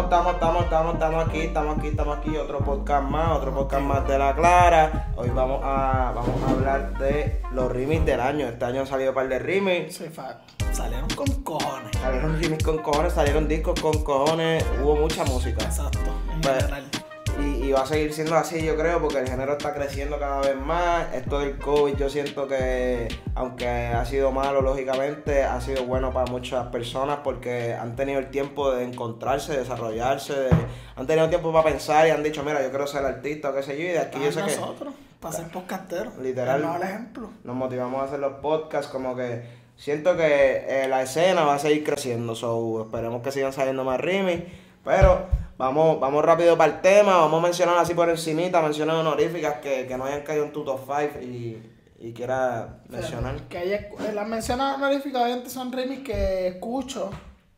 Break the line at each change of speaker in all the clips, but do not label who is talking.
Estamos aquí, otro podcast más de La Clara. Hoy vamos a hablar de los remix del año. Este año han salido un par de remix.
Sí, salieron con cojones.
Salieron remix con cojones, salieron discos con cojones, hubo mucha música.
Exacto, en
Pues,
general.
Y va a seguir siendo así, yo creo, porque el género está creciendo cada vez más. Esto del COVID, yo siento que, aunque ha sido malo, lógicamente, ha sido bueno para muchas personas porque han tenido el tiempo de encontrarse, desarrollarse, han tenido tiempo para pensar y han dicho, mira, yo quiero ser artista o qué sé yo, y de aquí yo sé que...
Nosotros, para ser podcasteros.
Literal.
El mejor ejemplo.
Nos motivamos a hacer los podcasts, como que siento que la escena va a seguir creciendo, so esperemos que sigan saliendo más remix, pero vamos rápido para el tema, vamos a mencionar así por encimita, menciones honoríficas que no hayan caído en tu top 5 y quiera mencionar.
Las menciones honoríficas obviamente son remix que escucho,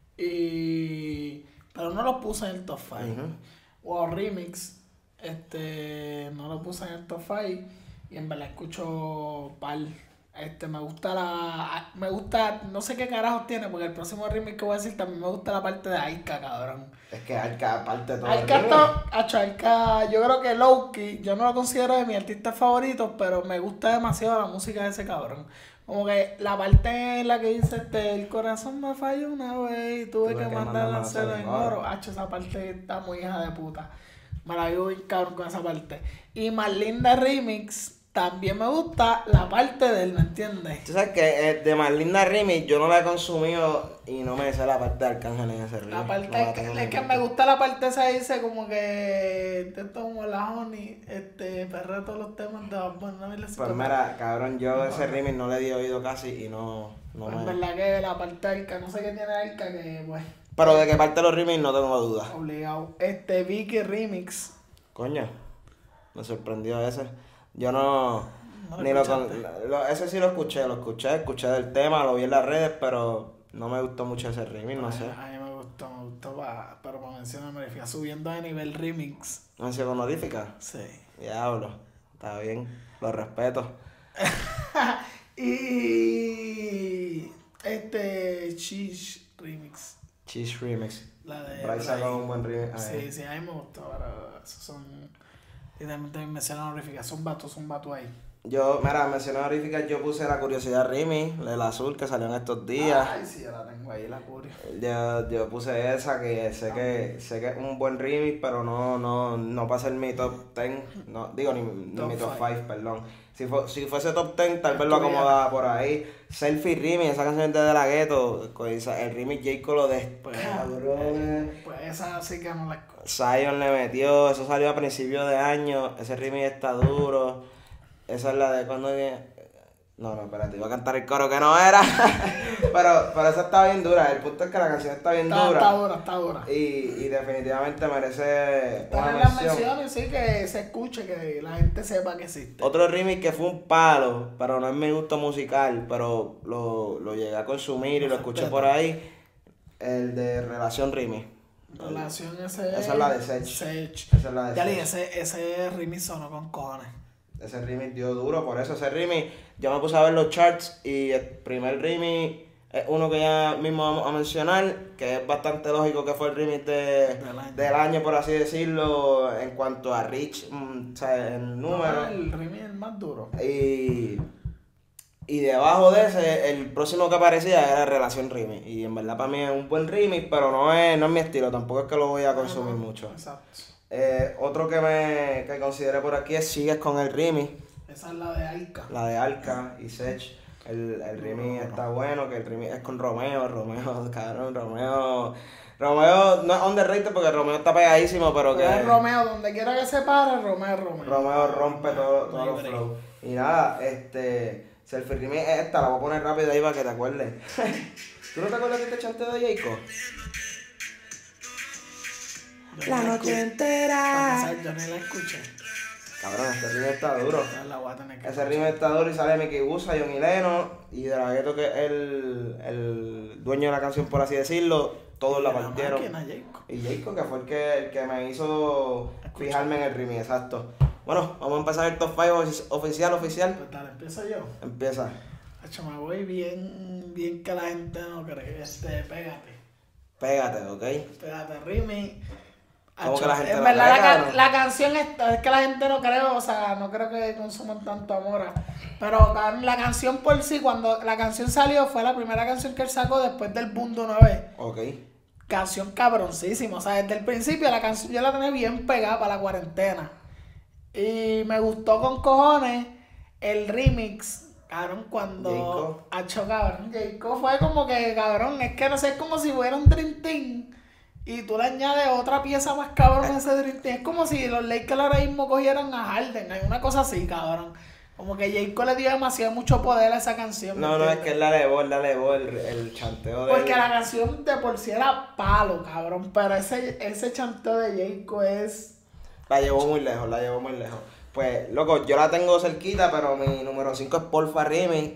pero no los puse en el top 5. O remix, no lo puse en el top 5 y en verdad escucho par. Me gusta, no sé qué carajos tiene, porque el próximo remix que voy a decir también me gusta la parte de Aika, cabrón.
Es que Aika aparte de todo.
Aika, yo creo que Lowkey, yo no lo considero de mis artistas favoritos, pero me gusta demasiado la música de ese cabrón. Como que la parte en la que dice el corazón me falló una vez y tuve que mandar a hacerlo en oro. Esa parte está muy hija de puta. Me la vivo bien cabrón con esa parte. Y Más Linda Remix. También me gusta la parte de él, ¿me entiendes?
Tú sabes que de Más Linda Remix yo no la he consumido y no me sé la parte de Arcángel en ese remix.
La parte es que me gusta la parte esa, dice como que te tomo la honey, perreo todos los temas de
Pues mira, cabrón, yo ese remix no le di oído casi y no
pues
me...
en verdad que la parte de Arca, no sé qué tiene Arca que pues...
Pero de qué parte de los remix no tengo dudas.
Obligado. Vicky Remix.
Coño, me sorprendió ese. Yo no ni ese sí lo escuché del tema, lo vi en las redes, pero no me gustó mucho ese remix, no sé.
A mí me gustó, pero para mención honorífica, subiendo de nivel remix.
¿Mención honorífica?
Sí.
Diablo, está bien, lo respeto.
Y Cheese Remix.
Cheese Remix.
La de
Bryce sacó un buen remix.
Sí, a mí me gustó, pero esos son... Y también mención honorífica, son vatos ahí.
Yo, mira, mención honorífica, yo puse La Curiosidad Remix, el azul que salió en estos días.
Ay, sí, yo la tengo ahí, la curio.
Yo puse esa que sé que es un buen remix, pero no para ser mi top 10, no, digo ni mi top 5, perdón. Si fuese top 10, tal vez lo acomodaba por ahí. Selfie Remix, esa canción es de La Ghetto, el remix J. Cole de cabrón.
Pues esa sí que no la escucho.
Zion le metió, eso salió a principios de año, ese remix está duro. Esa es la de cuando... No, espérate, iba a cantar el coro que no era. pero esa está bien dura, el punto es que la canción está bien dura.
Está dura.
Y definitivamente merece
una mención. Las menciones, sí, que se escuche, que la gente sepa que existe.
Otro remix que fue un palo, pero no es mi gusto musical, pero lo llegué a consumir y lo escuché por ahí, el de Relación Remix.
Esa
es la de Sech. Esa es la de
ya le ese remix sonó con cojones.
Ese remix dio duro, por eso ese remix, yo me puse a ver los charts y el primer remix es uno que ya mismo vamos a mencionar, que es bastante lógico que fue el remix del año, por así decirlo, en cuanto a reach, o sea, el número.
El remix es más duro.
Y debajo de ese, el próximo que aparecía era Relación Remix. Y en verdad para mí es un buen remix, pero no es mi estilo, tampoco es que lo voy a consumir mucho.
Exacto.
Otro que consideré por aquí es Sigues con el remix.
Esa es la de Arca.
La de Arca y Sech. El remix está bueno, que el remix es con Romeo, cabrón, Romeo no es underrated porque Romeo está pegadísimo, pero que...
Es Romeo, donde quiera que se pare, Romeo.
Romeo rompe todos los flows. Y nada, Selfie Remix la voy a poner rápido ahí para que te acuerdes. ¿Tú no te acuerdas de este chanteo de Jayco? La noche entera.
Yo ni la escuché.
Cabrón, este remix está duro. Ese remix está duro y sale Mickey Gusa, John Hileno y de La Ghetto, que es el dueño de la canción, por así decirlo. Todos la partieron. Y Jayco, que fue el que me hizo fijarme en el remix, exacto. Bueno, vamos a empezar el top 5 oficial.
Pues dale, empiezo yo.
Empieza.
Me voy bien que la gente no cree. Pégate.
Pégate, ¿ok?
Pégate, remix.
Como que la gente
en verdad la canción es que la gente no creo, o sea, no creo que consuman tanto amor. Pero la canción por sí, cuando la canción salió, fue la primera canción que él sacó después del boom de una vez.
Ok.
Canción cabroncísima, o sea, desde el principio la canción yo la tenía bien pegada para la cuarentena. Y me gustó con cojones el remix, cabrón, cuando... cabrón, Jayco fue como que, cabrón, es que no sé, es como si fuera un Dream Team. Y tú le añades otra pieza más cabrón a ese Dream Team. Es como si los Lakers ahora mismo cogieran a Harden. Hay una cosa así, cabrón. Como que Jayco le dio mucho poder a esa canción.
No, es que él la elevó el chanteo de...
Porque la canción de por sí era palo, cabrón. Pero ese chanteo de Jayco es...
La llevó muy lejos. Pues, loco, yo la tengo cerquita, pero mi número 5 es Porfa Rimi.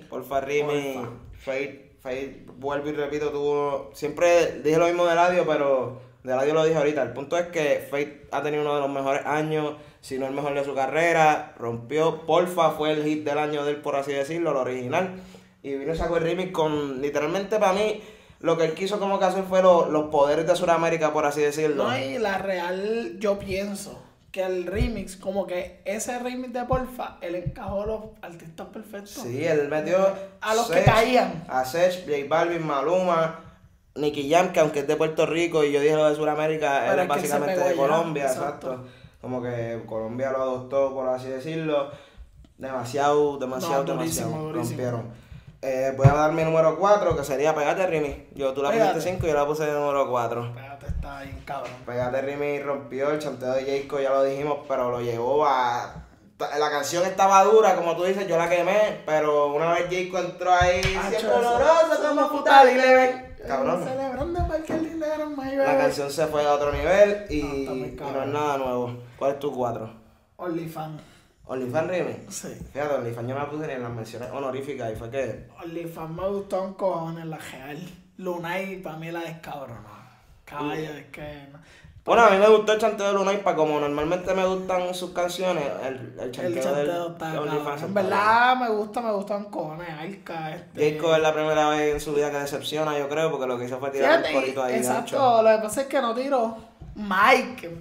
Fade, vuelvo y repito, tuvo... Siempre dije lo mismo de Eladio, pero de Eladio lo dije ahorita. El punto es que Fade ha tenido uno de los mejores años, si no el mejor de su carrera. Rompió, Porfa fue el hit del año de él, por así decirlo, el original. Y vino y sacó el remix con, literalmente para mí, lo que él quiso como que hacer fue los poderes de Sudamérica, por así decirlo.
No, y la real, yo pienso que el remix, como que ese remix de Porfa, él encajó a los artistas perfectos.
Sí, él metió
a los que caían.
A Sech, J Balvin, Maluma, Nicky Jam, que aunque es de Puerto Rico y yo dije lo de Sudamérica, él es básicamente de Colombia, exacto. Como que Colombia lo adoptó, por así decirlo. Demasiado rompieron. Voy a dar mi número 4, que sería Pégate Rimi. Tú la pusiste 5 y yo la puse de número 4.
Pégate está bien cabrón.
Pégate Rimi rompió el chanteo de Jayco, ya lo dijimos, pero lo llevó a... La canción estaba dura, como tú dices, yo la quemé, pero una vez Jayco entró ahí, siempre oloroso como puta y le ven. Cabrón.
Celebrando porque el dinero es mayor.
La canción se fue a otro nivel y no es nada nuevo. ¿Cuál es tu 4?
OnlyFans.
¿OnlyFans Rimi?
Sí.
Fíjate, OnlyFans yo no la puse ni en las menciones honoríficas y fue que...
OnlyFans me gustó un cojones, la real. Lunay para mí la descabronó. Caballo, es que... No.
Bueno, a mí me gustó el chanteo de Lunay, para como normalmente me gustan sus canciones, el chanteo
de OnlyFans. En verdad me gustan cojones, Alka.
Jayco es la primera vez en su vida que decepciona, yo creo, porque lo que hizo fue tirar un corito ahí.
Exacto, lo que pasa es que no tiró Mike.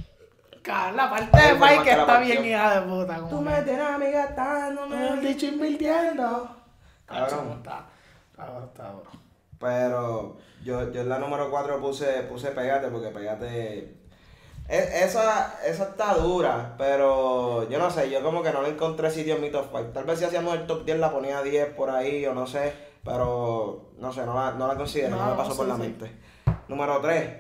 La parte de Mike está bien hija de puta. Como
tú me tienes a mí gastándome.
Me has dicho invirtiendo.
Cabrón.
Está duro.
Pero yo en la número 4 puse Pégate, porque Pégate... Esa está dura, pero yo no sé, yo como que no le encontré sitio en mi top 5. Tal vez si hacíamos el top 10 la ponía 10 por ahí, o no sé, pero no sé, no la considero, no me pasó por la mente. Número 3.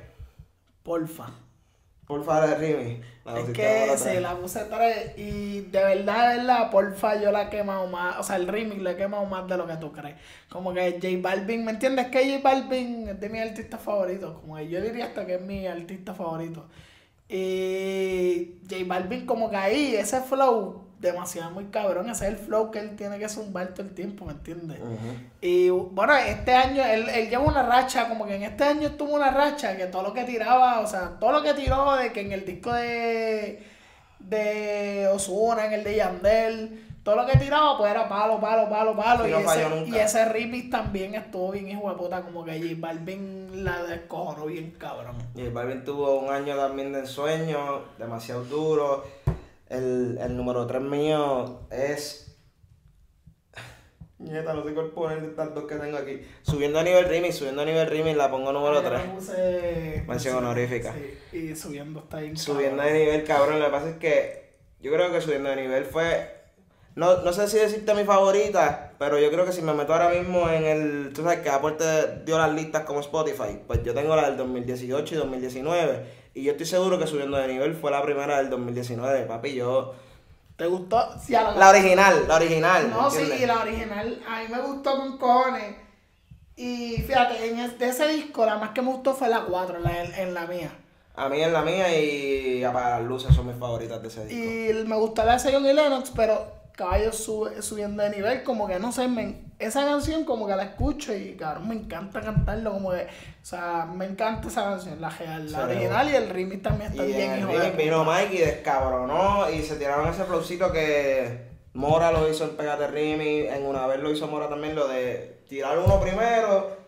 Porfa de Rimi.
Es que sí, la puse 3 y de verdad, Porfa yo la he quemado más, o sea, el remix le he quemado más de lo que tú crees. Como que J Balvin, ¿me entiendes? Que J Balvin es de mis artistas favoritos, como que yo diría hasta que es mi artista favorito. Y J Balvin como que ahí, ese flow, demasiado muy cabrón, ese es el flow que él tiene que zumbar todo el tiempo, ¿me entiendes? Y bueno, este año, él lleva una racha, como que en este año tuvo una racha que todo lo que tiraba, o sea, todo lo que tiró de que en el disco de Ozuna, en el de Yandel, todo lo que tiraba pues era palo. Y ese remix también estuvo bien hijo de puta, como que J Balvin la descojonó bien cabrón.
J Balvin tuvo un año también de ensueño, demasiado duro. El número 3 mío es... Nieta, no sé cuál poner de tantos que tengo aquí. Subiendo a nivel remix, la pongo número 3. Mención honorífica.
Sí, y subiendo está bien.
Subiendo de nivel, cabrón. Lo que pasa es que yo creo que subiendo de nivel fue... No sé si decirte mi favorita, pero yo creo que si me meto ahora mismo en el... Tú sabes que Apple dio las listas como Spotify. Pues yo tengo la del 2018 y 2019. Y yo estoy seguro que Subiendo de Nivel fue la primera del 2019, papi.
¿Te gustó? Sí,
la original.
No, sí, la original. A mí me gustó con cojones. Y fíjate, de ese disco, la más que me gustó fue la 4, en la mía.
A mí en la mía y Apagar las Luces son mis favoritas de ese disco.
Y me gustó la de Zion y Lennox, pero Caballo Subiendo de Nivel, como que no sé, esa canción como que la escucho y cabrón, me encanta cantarlo, como que, o sea, me encanta esa canción, la original y el remix también está bien, hijo de puta.
Vino Mike y descabronó y se tiraron ese flowcito que Mora lo hizo en Pégate Rimi, en Una Vez lo hizo Mora también, lo de tirar uno primero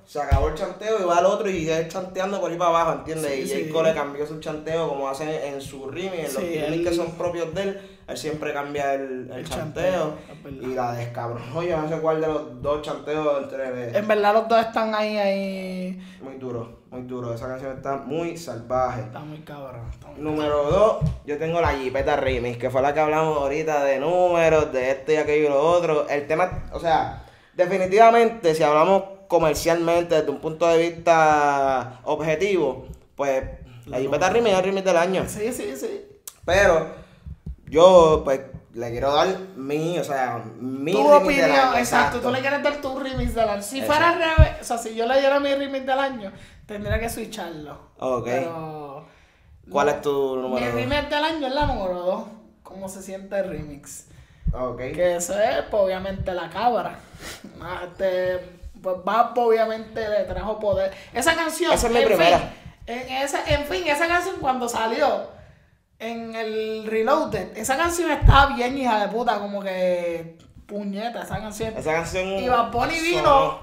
se acabó el chanteo y va al otro y es chanteando por ahí para abajo, ¿entiendes?
Sí,
y
sí.
J. Cole le cambió su chanteo como hace en su remix, en los remix que son propios de él siempre cambia el chanteo y la descabronó. Yo no sé cuál de los dos chanteos entre...
En verdad los dos están ahí.
Muy duro. Esa canción está muy salvaje.
Está muy cabrón.
Número 2, yo tengo la Jipeta Remix, que fue la que hablamos ahorita de números, de esto y aquello y lo otro. El tema, o sea, definitivamente, si hablamos comercialmente desde un punto de vista objetivo, pues la Jipeta Remix es el remix del año.
Sí.
Pero yo, pues, le quiero dar mi
tu opinión, del año, exacto. Tú le quieres dar tu remix del año. Si fuera al revés, o sea, si yo le diera mi remix del año, tendría que switcharlo.
Ok.
Pero...
¿Cuál es tu número 2?
Mi remix del año es la número 2. ¿Cómo se siente el remix?
Ok.
Que eso es, pues, obviamente, La Cabra. Pues Bad obviamente le trajo poder. Esa canción...
Esa es mi primera.
En fin, esa canción cuando salió en el Reloaded, esa canción estaba bien hija de puta, como que puñeta, esa canción. Y Bad Bunny vino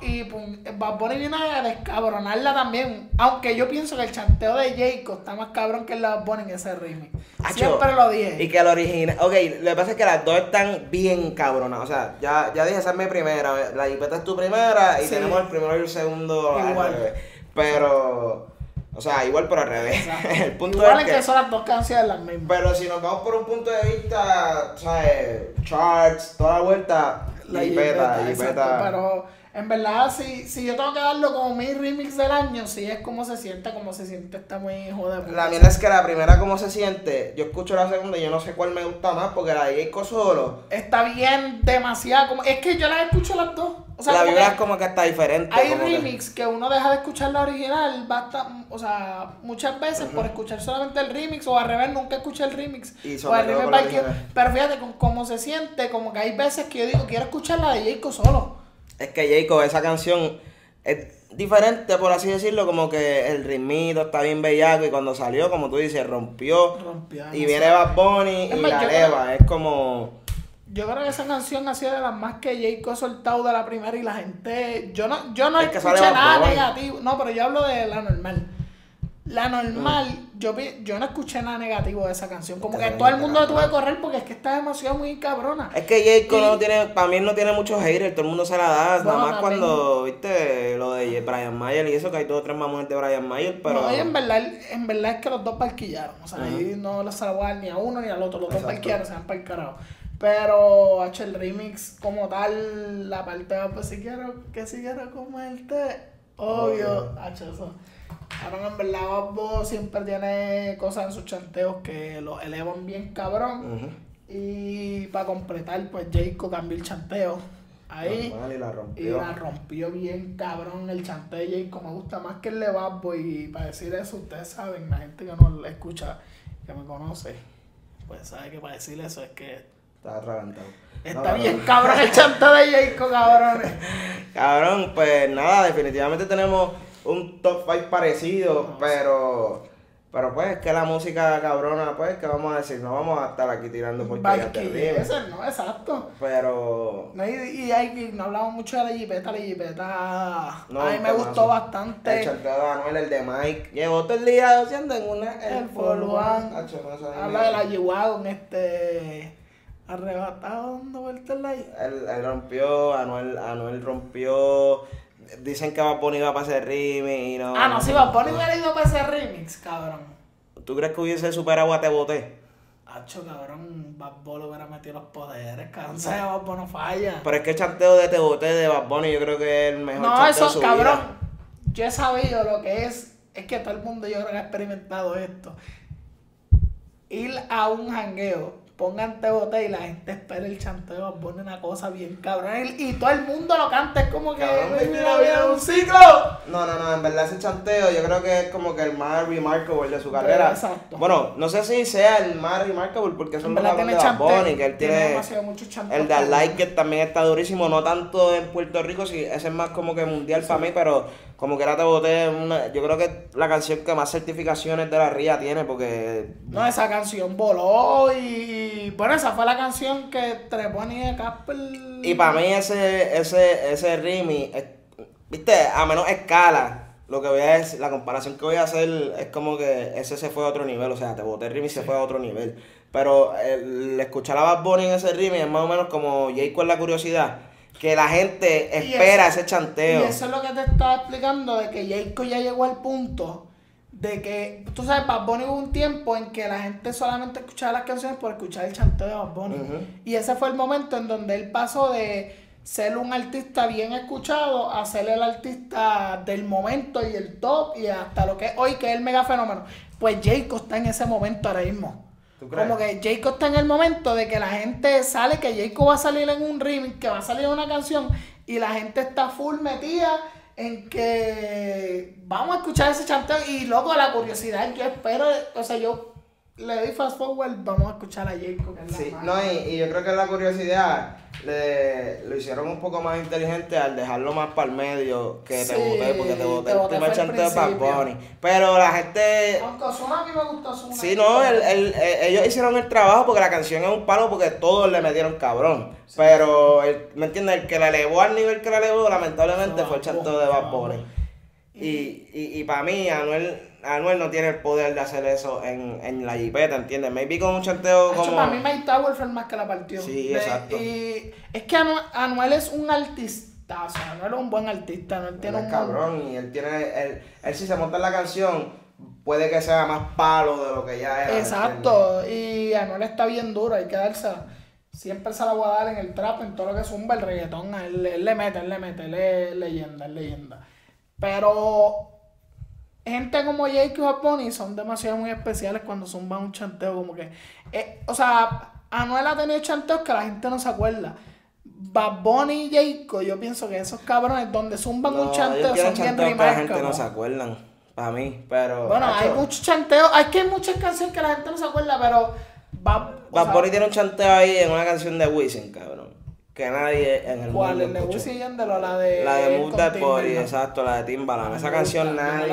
a descabronarla también. Aunque yo pienso que el chanteo de Jacob está más cabrón que el de Bad Bunny en ese remix. Siempre lo dije.
Y que el original. Ok, lo que pasa es que las dos están bien cabronas. O sea, ya dije, esa es mi primera. La Jipeta es tu primera y tenemos el primero y el segundo
igual.
Al revés. Pero. O sea, igual pero al revés. El punto
igual
es
que son las dos canciones las mismas.
Pero si nos vamos por un punto de vista, ¿sabes? Charts, toda la vuelta, la Jipeta.
Pero en verdad, si yo tengo que darlo como mi remix del año, sí es como se siente está muy joder.
La mierda es que la primera como se siente, yo escucho la segunda y yo no sé cuál me gusta más, porque la de Jacob solo.
Está bien, demasiado, es que yo la escucho las dos. O sea,
la vibra es como que está diferente.
Hay remix que uno deja de escuchar la original, o sea, muchas veces por escuchar solamente el remix, o al revés, nunca escuché el remix. Pero fíjate cómo se siente, como que hay veces que yo digo, quiero escuchar la de Jacob solo.
Es que Jacob, esa canción es diferente, por así decirlo, como que el ritmito está bien bellaco y cuando salió, como tú dices, rompió y viene Bad Bunny y la eleva, es como...
Yo creo que esa canción ha sido de las más que Jacob ha soltado de la primera y la gente... Yo no escuché nada negativo. No, pero yo hablo de la normal. La normal, yo no escuché nada negativo de esa canción. Como que todo el mundo la tuvo que correr porque es que está demasiado muy cabrona.
Es que Jacob para mí no tiene muchos haters, todo el mundo se la da. Nada más cuando, viste, lo de Brian Mayer y eso, que hay 2 o 3 mamones de Brian Mayer, pero...
No, y en verdad es que los dos parquillaron. O sea, ahí no les salvó ni a uno ni al otro. Los dos parquearon, se han parqueado. Pero, el remix como tal, la parte va, pues si quiero comerte, obvio, eso. Ahora en verdad Babbo siempre tiene cosas en sus chanteos que lo elevan bien cabrón. Y para completar, pues Jacob cambió el chanteo. Ahí. Y la rompió bien cabrón el chanteo de Jacob. Me gusta más que el de Babbo. Y para decir eso, ustedes saben, la gente que no le escucha, que me conoce, pues sabe que para decir eso es que
está atragantado.
Está bien cabrón el chanteo de Jacob, cabrones.
Cabrón, pues nada, definitivamente tenemos un top 5 parecido, pero pues es que la música cabrona, pues, ¿qué vamos a decir? No vamos a estar aquí tirando porquerías terribles.
Eso no, exacto.
Pero...
No hablamos mucho de la Jipeta. A mí me gustó bastante.
El chanteo de Anuel, el de Mike. Llevo todo el día haciendo en una...
El Followan. Habla de la G-Wagon, arrebatado dando vueltas en la...
Él rompió, Anuel rompió... Dicen que Bad Bunny iba para ese remix y no...
no, si Bad Bunny hubiera ido para ese remix, cabrón.
¿Tú crees que hubiese superado a Te Boté?
Cabrón, Bad Bunny hubiera metido los poderes, cabrón. O sea, Bad Bunny no falla.
Pero es que el chanteo de Te Boté de Bad Bunny yo creo que es el mejor chanteo de su vida.
Cabrón, yo he sabido lo que es que todo el mundo yo creo que ha experimentado esto. Ir a un jangueo, pongan Te Boté y la gente espera el chanteo, pone una cosa bien cabrón y todo el mundo lo canta, es como que
la vida es un ciclo. No, en verdad ese chanteo yo creo que es como que el más remarkable de su carrera.
Exacto.
Bueno, no sé si sea el más remarkable porque son los de Bad Bunny, que él tiene el de I Like It también está durísimo, no tanto en Puerto Rico, sí, ese es más como que mundial para mí, pero como que era Te Boté, yo creo que es la canción que más certificaciones de la RIA tiene porque...
No, esa canción voló y bueno, esa fue la canción que trepó a Casper.
Y para mí ese remix viste, a menos escala. Lo que voy a decir, la comparación que voy a hacer es como que ese se fue a otro nivel, o sea, Te Boté Remix se fue a otro nivel. Pero el escuchar a Bad Bunny en ese remix es más o menos como Jay con La Curiosidad, que la gente espera ese chanteo.
Y eso es lo que te estaba explicando, de que Jayco ya llegó al punto de que, tú sabes, Bad Bunny hubo un tiempo en que la gente solamente escuchaba las canciones por escuchar el chanteo de Bad Bunny. Y ese fue el momento en donde él pasó de ser un artista bien escuchado a ser el artista del momento y el top y hasta lo que es hoy, que es el mega fenómeno. Pues Jayco está en ese momento ahora mismo.
¿Tú crees?
Como que Jayco está en el momento de que la gente sale, que Jayco va a salir en un remix, que va a salir en una canción y la gente está full metida en que vamos a escuchar ese chanteo y loco, la curiosidad, yo espero, o sea, yo le doy fast forward, vamos a escuchar a Jayco, que es la
Sí,
más.
no, y yo creo que La Curiosidad lo hicieron un poco más inteligente al dejarlo más para el medio que
Sí,
Te Boté, porque Te Boté
Te
el
Boté
primer
fue el
chanteo de Bad
principio.
Bunny. Pero la gente...
Aunque Ozuna a mí me gustó Ozuna.
Sí, no, ellos hicieron el trabajo porque la canción es un palo porque todos le metieron cabrón. Sí. Pero, ¿me entiendes? El que la elevó al nivel que la elevó, lamentablemente, fue el chanteo de Bad Bunny. Y para mí, Anuel no tiene el poder de hacer eso en la jipeta, ¿entiendes? Maybe con un chanteo como...
Para mí Mike Tower fue el más que la partió.
Sí, exacto.
Y es que Anuel es un artista, o sea, Anuel es un buen artista, Anuel tiene un...
cabrón, y él si se monta en la canción, puede que sea más palo de lo que ya era.
Exacto, y Anuel está bien duro, hay que dársela. Siempre se la voy a dar en el trap, en todo lo que zumba el reggaetón, él le mete, él es leyenda. Pero gente como Jayco y Bad Bunny son demasiado muy especiales cuando zumban un chanteo, como que... o sea, Anuel ha tenido chanteos que la gente no se acuerda. Bad Bunny y Jayco, yo pienso que esos cabrones donde zumban un chanteo son bien
que la gente
remarcables.
no se acuerdan, para mí, pero...
Bueno, hay muchos chanteos, hay muchas canciones que la gente no se acuerda, pero...
Bad Bunny tiene un chanteo ahí en una canción de Wisin, cabrón. Que nadie en el
¿Cuál?
mundo
¿El de
escuchó.
Wisin y Yandel o la de...
La de Move That Body,
Timbaland?
exacto, la de Timbaland. Esa canción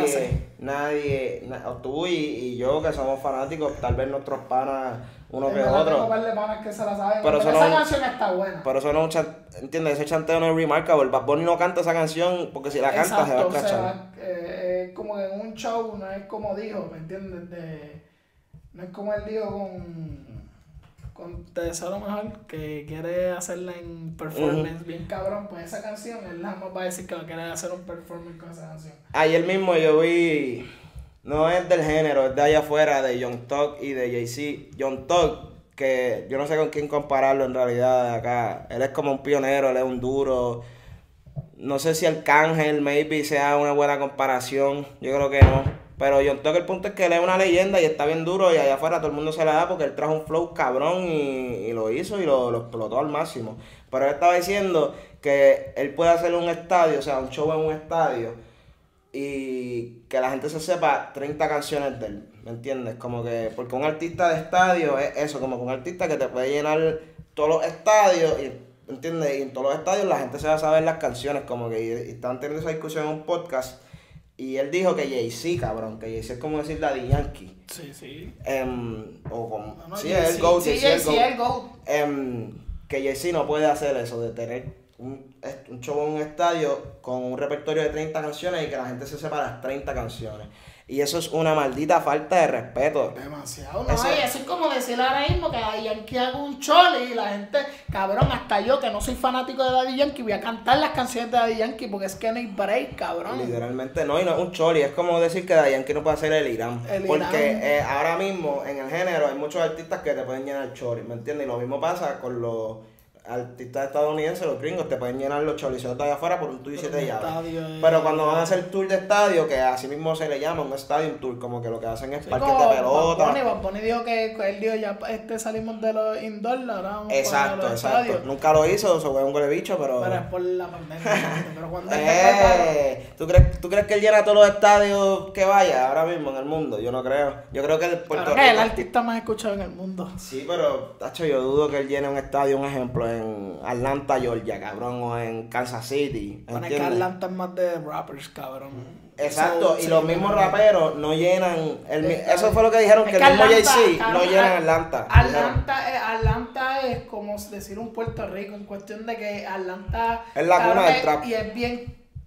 nadie, tú y yo que somos fanáticos, tal vez nuestros panas, uno que otro.
Tengo un par de panas que se la saben,
pero
esa canción está buena.
Pero eso no es un chanteo, ¿entiendes? Ese chanteo no es remarkable. Bad Bunny no canta esa canción porque si la canta se va a escrachar.
Es como en un show, no es como dijo, ¿me entiendes? No es como él dijo con Te Deseo Lo Mejor, que quiere hacerla en performance bien cabrón, pues esa canción él jamás va a decir que va a querer hacer un performance con esa canción.
Ayer mismo yo vi, no es del género, es de allá afuera, de Young Thug y de Jay-Z. Young Thug, que yo no sé con quién compararlo en realidad de acá, él es como un pionero, él es un duro. No sé si Arcángel maybe sea una buena comparación, yo creo que no. Pero Young Thug, el punto es que él es una leyenda y está bien duro y allá afuera todo el mundo se la da porque él trajo un flow cabrón y lo hizo y lo explotó al máximo. Pero él estaba diciendo que él puede hacer un estadio, o sea, un show en un estadio y que la gente se sepa 30 canciones de él, ¿me entiendes? Como que, porque un artista de estadio es eso, como que un artista que te puede llenar todos los estadios y, ¿entiendes? Y en todos los estadios la gente se va a saber las canciones, como que y están teniendo esa discusión en un podcast. Y él dijo que Jay-Z, cabrón, que Jay-Z es como decir Daddy Yankee.
Sí.
O como...
No,
sí, es el GOAT.
Sí, Jay-Z es el GOAT.
Que Jay-Z no puede hacer eso, de tener un show en un estadio con un repertorio de 30 canciones y que la gente se sepa las 30 canciones. Y eso es una maldita falta de respeto.
Demasiado, no, y eso es como decir ahora mismo que Daddy Yankee haga un chole y la gente, cabrón, hasta yo que no soy fanático de Daddy Yankee voy a cantar las canciones de Daddy Yankee porque es que no hay break, cabrón.
Literalmente no, y no es un choli, es como decir que Daddy Yankee no puede hacer el Irán. Porque ahora mismo en el género hay muchos artistas que te pueden llenar choli, ¿me entiendes? Y lo mismo pasa con los artistas estadounidenses, los gringos, te pueden llenar los choliceros de allá afuera por un tour y 7 llaves. Pero cuando van a hacer tour de estadio, que así mismo se le llama un stadium tour, como que lo que hacen es parques de pelota.
Bad Bunny dijo que él dijo ya salimos de los indoor, ahora vamos
exacto,
para los
exacto.
estadios.
Nunca lo hizo, eso fue un gole bicho, pero...
Pero es por la pandemia. Pero cuando
¿Tú crees que él llena todos los estadios que vaya ahora mismo en el mundo? Yo no creo. Yo creo que
Puerto Rico es el artista más escuchado en el mundo.
Sí, pero, tacho, yo dudo que él llene un estadio, un ejemplo, en Atlanta, Georgia, cabrón, o en Kansas City.
Bueno, es que Atlanta es más de rappers, cabrón.
Exacto, y los mismos raperos no llenan. Eso fue lo que dijeron, que el mismo Jay-Z no llena Atlanta.
Atlanta es como decir un Puerto Rico, en cuestión de que Atlanta
es la cuna del trap.
Y es bien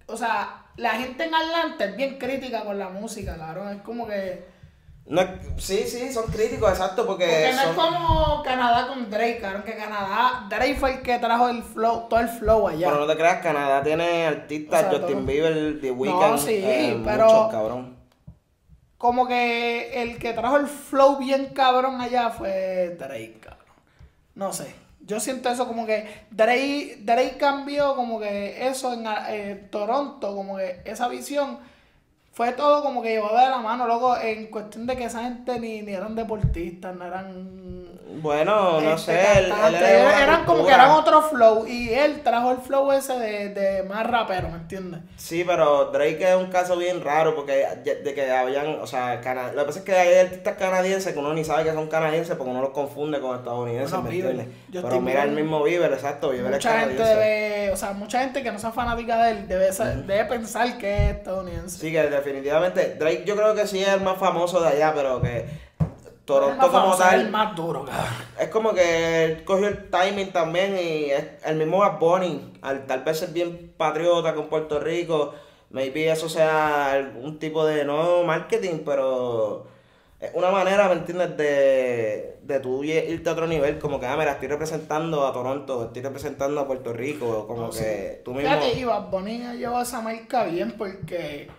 o sea, la gente en Atlanta es bien crítica con la música, cabrón. Es como que...
No, sí, son críticos, exacto, porque
no es como Canadá con Drake, cabrón, que Drake fue el que trajo el flow, todo el flow allá.
Pero no te creas, Canadá tiene artistas, o sea, Justin Bieber, The Weeknd,
no, sí, pero
muchos, cabrón.
Como que el que trajo el flow bien cabrón allá fue Drake, cabrón. No sé, yo siento eso como que Drake cambió como que eso en Toronto, como que esa visión... Fue todo como que llevado de la mano, loco, en cuestión de que esa gente ni eran deportistas, no eran...
Bueno, no sé,
eran como que eran otro flow, y él trajo el flow ese de más rapero, ¿me entiendes?
Sí, pero Drake es un caso bien raro, porque de que habían, o sea, lo que pasa es que hay artistas canadienses que uno ni sabe que son canadienses porque uno los confunde con estadounidenses,
bueno,
¿me entiendes?
Pero
mira el mismo Bieber, exacto, Bieber es canadiense.
Mucha gente debe, o sea, mucha gente que no sea fanática de él debe pensar que es estadounidense.
Sí, que definitivamente, Drake yo creo que sí es el más famoso de allá, pero que Toronto como tal,
es el más duro, cabrón.
Es como que él cogió el timing también y es el mismo Bad Bunny, al tal vez ser bien patriota con Puerto Rico, maybe eso sea un tipo de, no marketing, pero es una manera, ¿me entiendes?, de tú irte a otro nivel, como que, mira, estoy representando a Toronto, estoy representando a Puerto Rico, como que sí. Tú mismo...
Fíjate, y Bad Bunny llevó esa marca bien porque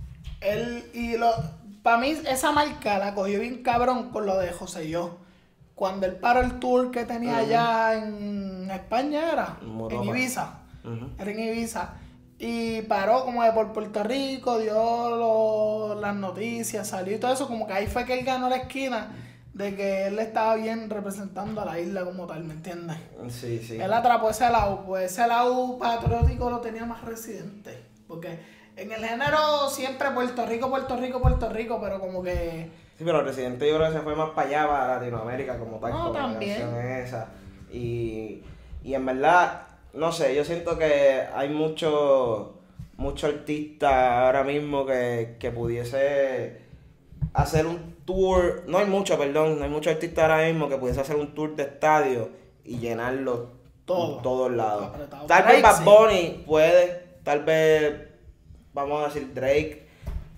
para mí esa marca la cogió bien cabrón con lo de José Yo. Cuando él paró el tour que tenía allá en España en Ibiza. Era en Ibiza. Y paró como de por Puerto Rico, dio las noticias, salió y todo eso. Como que ahí fue que él ganó la esquina de que él estaba bien representando a la isla como tal, ¿me entiendes?
Sí, sí.
Él atrapó ese lado, pues ese lado patriótico lo tenía más residente. Porque... En el género siempre Puerto Rico, pero como que...
Sí, pero Residente yo creo que se fue más para allá, para Latinoamérica como tal.
No, también.
Esa. Y en verdad, no sé, yo siento que hay mucho artista ahora mismo que pudiese hacer un tour, no hay muchos artistas ahora mismo que pudiese hacer un tour de estadio y llenarlo todos lados. Tal vez Bad Bunny puede, tal vez... vamos a decir Drake,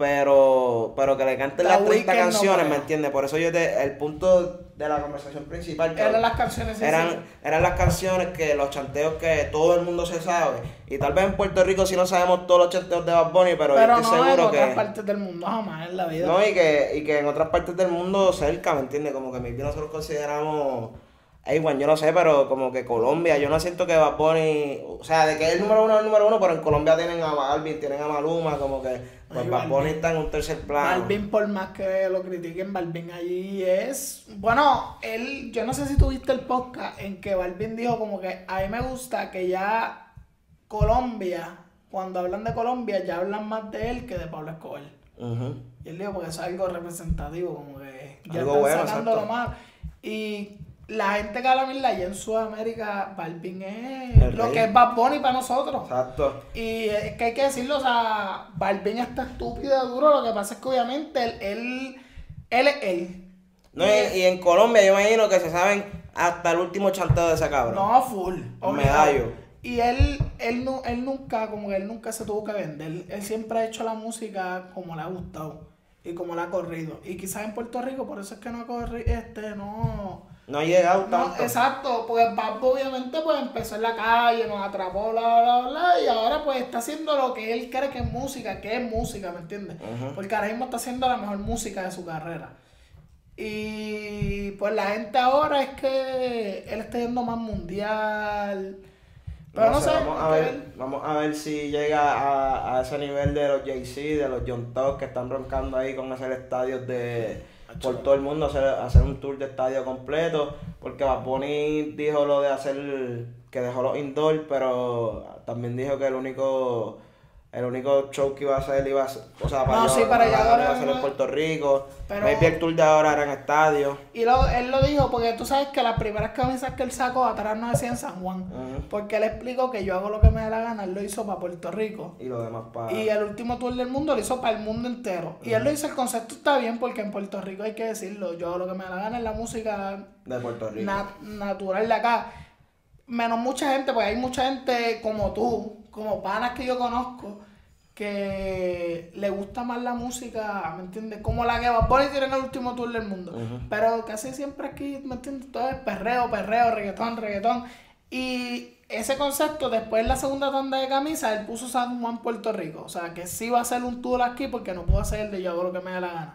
pero que le canten las 30 canciones, ¿me entiendes? Por eso el punto de la conversación principal
eran las canciones,
eran las canciones que los chanteos que todo el mundo se sabe, y tal vez en Puerto Rico sí no sabemos todos los chanteos de Bad Bunny, pero yo estoy seguro que
en otras partes del mundo jamás en la vida.
No, y que en otras partes del mundo cerca, ¿me entiendes? Como que nosotros consideramos... bueno, yo no sé, pero como que Colombia, yo no siento que Bad Bunny, o sea, de que es el número uno, pero en Colombia tienen a Balvin, tienen a Maluma, como que pues Bad Bunny está en un tercer plano.
Balvin, por más que lo critiquen, Balvin allí es... Bueno, yo no sé si tuviste el podcast en que Balvin dijo como que a mí me gusta que ya Colombia, cuando hablan de Colombia, ya hablan más de él que de Pablo Escobar. Y él dijo, porque eso es algo representativo, como que ya
algo
están sacándolo
exacto.
más. Y... la gente que habla mierda allá en Sudamérica, Balvin es lo que es Bad Bunny para nosotros.
Exacto.
Y es que hay que decirlo, o sea, Balvin está estúpido de duro, lo que pasa es que obviamente él es él.
No, y en Colombia yo imagino que se saben hasta el último chanteo de ese cabrón.
No, full.
Medallo.
Y él nunca se tuvo que vender. Él siempre ha hecho la música como le ha gustado y como le ha corrido. Y quizás en Puerto Rico, por eso es que no ha corrido,
no ha llegado tanto.
Exacto, porque Bad obviamente pues empezó en la calle, nos atrapó, bla, bla, bla, y ahora pues está haciendo lo que él cree que es música, ¿me entiendes? Porque ahora mismo está haciendo la mejor música de su carrera. Y pues la gente ahora es que él está yendo más mundial. Pero no sé,
vamos a ver si llega a ese nivel de los Jay-Z, de los John Talk que están roncando ahí con hacer estadios por todo el mundo, hacer un tour de estadio completo, porque Bad Bunny dijo lo de hacer, que dejó los indoor, pero también dijo que el único show que iba a hacer iba a ser, o sea, para allá iba a ser en Puerto Rico, pero maybe el tour de ahora era en estadio.
Y él lo dijo porque tú sabes que las primeras camisas que él sacó atrás no decían San Juan, porque él explicó que yo hago lo que me da la gana, él lo hizo para Puerto Rico.
Y lo demás para...
Y el último tour del mundo lo hizo para el mundo entero. Y él lo hizo, el concepto está bien porque en Puerto Rico hay que decirlo, yo hago lo que me da la gana en la música
de Puerto Rico.
Natural de acá. Menos mucha gente, porque hay mucha gente como tú, como panas que yo conozco, que le gusta más la música, ¿me entiendes? Como la que Bad Bunny tiene en el último tour del mundo. Pero casi siempre aquí, ¿me entiendes? Todo es perreo, reggaetón. Y ese concepto, después en la segunda tanda de camisa, él puso San Juan, Puerto Rico. O sea, que sí va a hacer un tour aquí porque no puedo hacer el de yo hago lo que me dé la gana.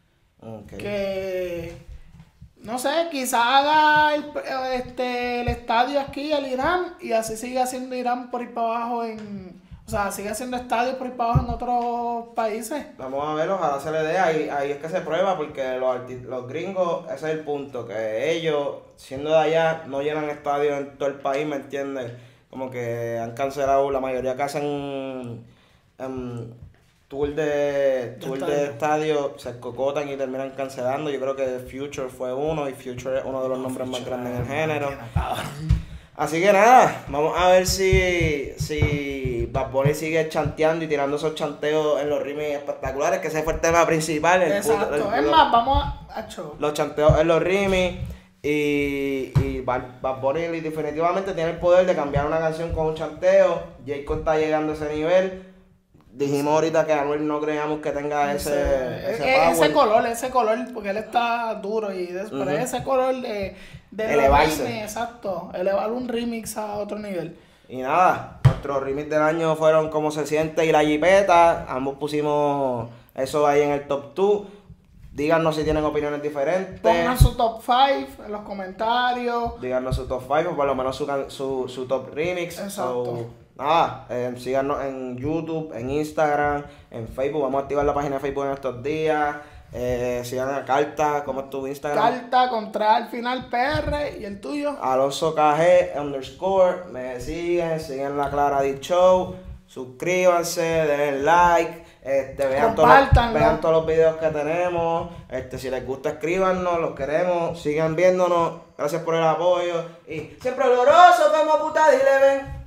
Que, no sé, quizás haga el estadio aquí, el Irán, y así sigue haciendo Irán por ir para abajo o sea, sigue haciendo estadios por ir para abajo en otros países.
Vamos a ver, ojalá se le dé. Ahí es que se prueba, porque los gringos, ese es el punto, que ellos, siendo de allá, no llenan estadios en todo el país, ¿me entiendes? Como que han cancelado la mayoría que hacen tour de estadio, se cocotan y terminan cancelando. Yo creo que Future fue uno, y Future es uno de los nombres más grandes en el género. Así que nada, vamos a ver si Bad Bunny sigue chanteando y tirando esos chanteos en los remix espectaculares, que ese fue el tema principal.
Exacto, es más, vamos a show.
Los chanteos en los remix, y Bad Bunny definitivamente tiene el poder de cambiar una canción con un chanteo. J. Cole está llegando a ese nivel. Dijimos ahorita que Anuel no creíamos que tenga ese
color, porque él está duro, y después ese color de
elevarse.
Remix, exacto, elevar un remix a otro nivel.
Y nada, nuestros remix del año fueron Cómo se siente y La Jipeta. Ambos pusimos eso ahí en el top 2. Díganos si tienen opiniones diferentes.
Pongan su top 5 en los comentarios.
Díganos su top 5 o por lo menos su top remix.
Exacto.
Nada, síganos en YouTube, en Instagram, en Facebook. Vamos a activar la página de Facebook en estos días. Sigan a Carta, ¿cómo es tu Instagram?
Carta contra al final PR. ¿Y el tuyo?
Alonso KG _ me siguen la Clara D Show. Suscríbanse, denle like, vean todos los videos que tenemos. Si les gusta, escríbanos, los queremos, sigan viéndonos. Gracias por el apoyo y siempre oloroso como puta, dile ven.